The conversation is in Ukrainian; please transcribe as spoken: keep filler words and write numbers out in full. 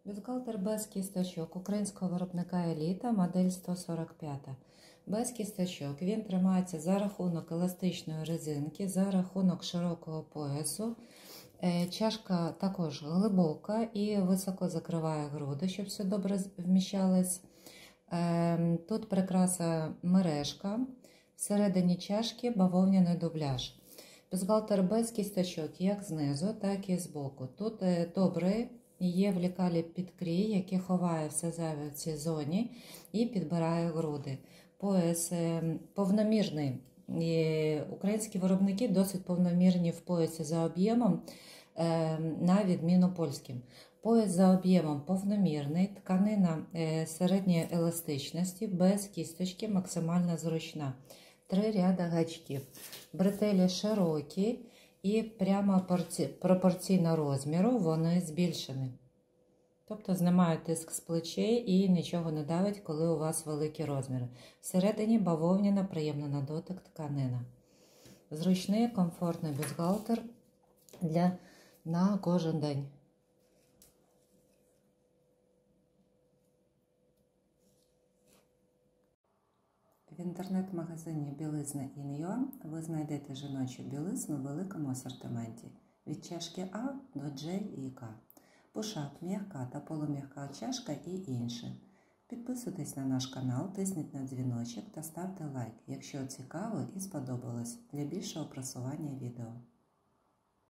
Бюстгальтер без кісточок українського виробника Еліта, модель сто сорок п'ять. Без кісточок він тримається за рахунок еластичної резинки, за рахунок широкого поясу. Чашка також глибока і високо закриває груди, щоб все добре вміщалось. Тут прикраса мережка, всередині чашки бавовняний дубляж. Бюстгальтер без кісточок як знизу, так і збоку. Тут добре є в лекалі підкрій, який ховає все зайве в цій зоні і підбирає груди. Пояс повномірний. І українські виробники досить повномірні в поясі за об'ємом, на відміну польським. Пояс за об'ємом повномірний, тканина середньої еластичності, без кісточки, максимально зручна. Три ряда гачків. Бретелі широкі і прямо пропорційно розміру вони збільшені. Тобто знімають тиск з плечей і нічого не давить, коли у вас великі розміри. Всередині бавовняна, приємна на дотик тканина. Зручний, комфортний бюстгальтер для на кожен день. В інтернет-магазині білизна Ін'Юа ви знайдете жіночу білизну в великому асортименті. Від чашки А до Дж і К. Пушап, м'яка та полум'яка чашка і інше. Підписуйтесь на наш канал, тисніть на дзвіночок та ставте лайк, якщо цікаво і сподобалось, для більшого просування відео.